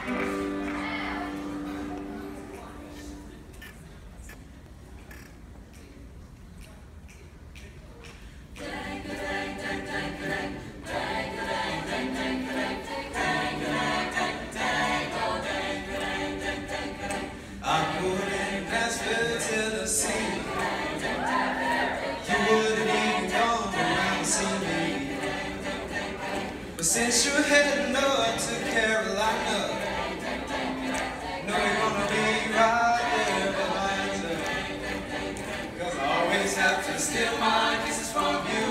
I wouldn't Nashville, Tennessee. You wouldn't even come around to see me. But since you're heading up to Carolina, know you're gonna be right there behind her. 'Cause I always have to steal my kisses from you.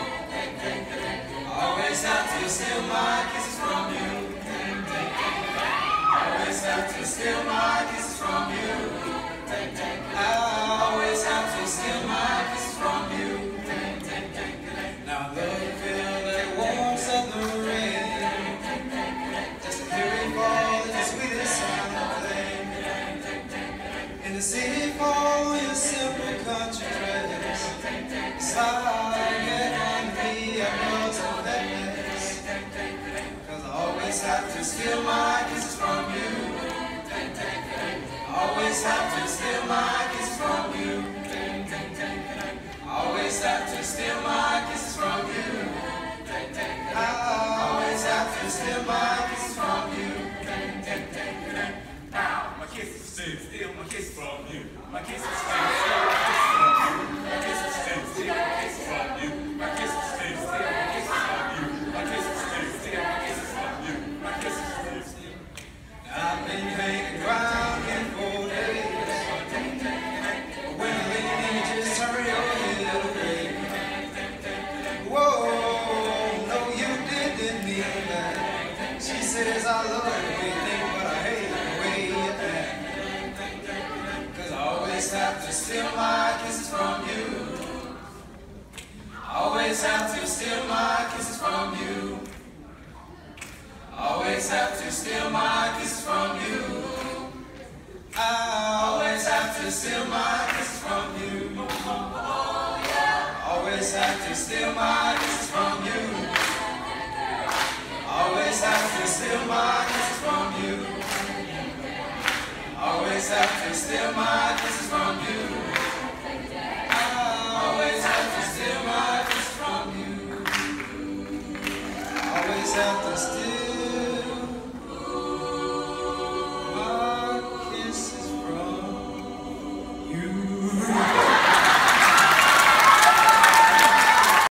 I always have to steal my kisses from you. I always have to steal my kisses from you. I always have to steal my kisses from you. Now love feel that warm southern rain, just to hear it fall in the sweetest sound of flame. In the city fall in a simple country dress, slide get on me, I know so fast. 'Cause I always have to steal my kisses from you. Always have to steal my kisses from you. Always have to steal my kisses from you. I always have to steal my kisses from you. My kisses steal my kisses from you. My kisses steal my kisses from you. My kisses steal my kisses from you. My kisses steal my kisses from you. My kisses steal my kisses from you. My kisses steal. I've been hanging around in 4 days. When a lady just turn your head away. Whoa, no, you didn't mean that. She says I love everything, but I hate the way you act. 'Cause I always have to steal my kisses from you. I always have to steal my kisses from you. Always have to steal my kisses from you. I always have to steal my kisses from you. Always have to steal my kisses from you. Always have to steal my kisses from you. Always have to steal my kisses from you. I always have to steal my kisses from you. Always have to steal